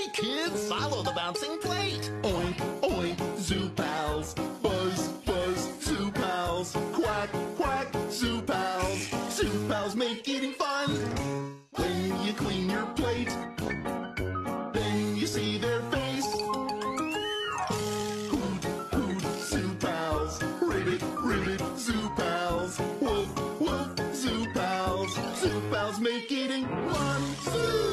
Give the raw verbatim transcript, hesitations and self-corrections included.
Hey kids, follow the bouncing plate. Oink, oink, Zoo Pals. Buzz, buzz, Zoo Pals. Quack, quack, Zoo Pals. Zoo Pals make eating fun. When you clean your plate, then you see their face. Hoot, hoot, Zoo Pals. Ribbit, ribbit, Zoo Pals. Woof, woof, Zoo Pals. Zoo Pals make eating fun. Zoo